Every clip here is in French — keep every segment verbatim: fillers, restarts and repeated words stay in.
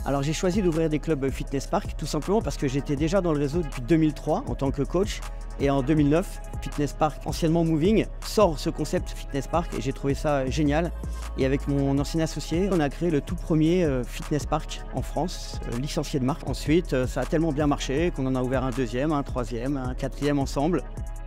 Alors j'ai choisi d'ouvrir des clubs Fitness Park tout simplement parce que j'étais déjà dans le réseau depuis deux mille trois en tant que coach. Et en deux mille neuf, Fitness Park, anciennement Moving, sort ce concept Fitness Park et j'ai trouvé ça génial. Et avec mon ancien associé, on a créé le tout premier Fitness Park en France, licencié de marque. Ensuite, ça a tellement bien marché qu'on en a ouvert un deuxième, un troisième, un quatrième ensemble.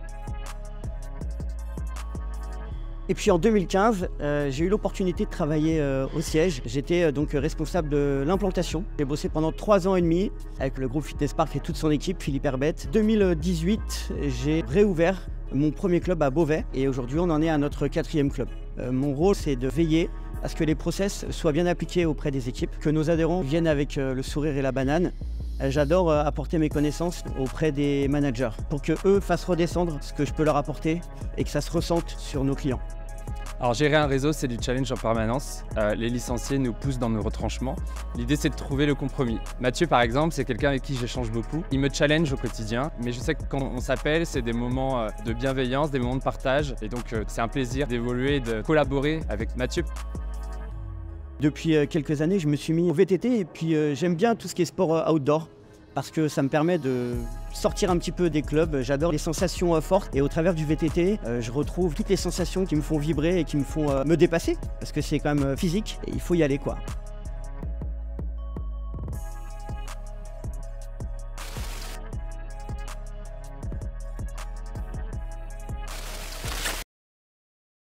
Et puis en deux mille quinze, euh, j'ai eu l'opportunité de travailler euh, au siège. J'étais euh, donc responsable de l'implantation. J'ai bossé pendant trois ans et demi avec le groupe Fitness Park et toute son équipe, Philippe Herbette. deux mille dix-huit, j'ai réouvert mon premier club à Beauvais et aujourd'hui on en est à notre quatrième club. Euh, mon rôle, c'est de veiller à ce que les process soient bien appliqués auprès des équipes, que nos adhérents viennent avec euh, le sourire et la banane. J'adore apporter mes connaissances auprès des managers pour qu'eux fassent redescendre ce que je peux leur apporter et que ça se ressente sur nos clients. Alors gérer un réseau, c'est du challenge en permanence. Euh, les licenciés nous poussent dans nos retranchements. L'idée, c'est de trouver le compromis. Mathieu, par exemple, c'est quelqu'un avec qui j'échange beaucoup. Il me challenge au quotidien, mais je sais que quand on s'appelle, c'est des moments de bienveillance, des moments de partage. Et donc, euh, c'est un plaisir d'évoluer et de collaborer avec Mathieu. Depuis quelques années, je me suis mis au V T T et puis euh, j'aime bien tout ce qui est sport outdoor parce que ça me permet de sortir un petit peu des clubs. J'adore les sensations fortes et au travers du V T T, euh, je retrouve toutes les sensations qui me font vibrer et qui me font euh, me dépasser parce que c'est quand même physique et il faut y aller quoi.